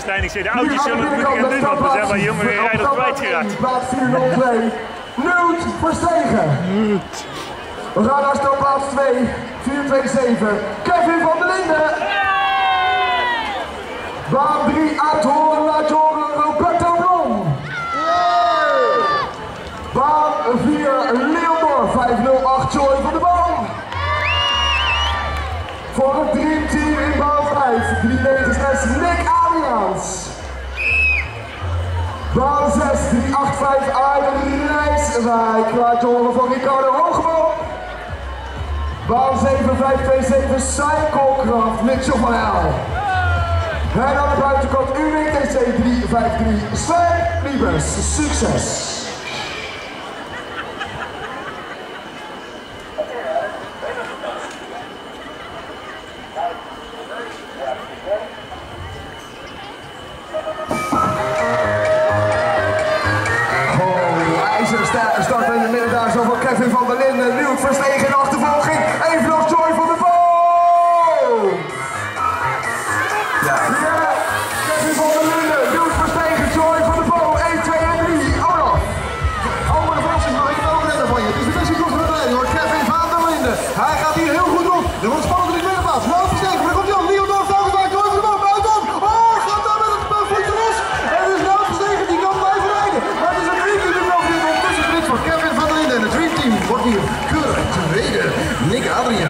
Stijn, ik zei de oudjes zullen het moeten gaan doen, want we zijn wel jongere rijders kwijtgeraakt. Plaats 402, Newt Verstegen. We gaan naar startplaats 2, 427, Kevin van der Linden. Baan 3, Uithoren, laat je horen, Roberto Blom. Baan 4, Leondor, 508, Joy van der Boom. Voor het dreamteam in baan 5, 396, Nick Adriaans. Baan 6, 385, Aiden Rijswijk, laat je horen van Ricardo Hoogeboom. Baan 7, 527, Cyclecraft, Mitchell van El. En aan de buitenkant UWTC 353, Sven Liebers. Succes! IJzeren start in de middendaagse van Kevin van der Linden, Newt Verstegen.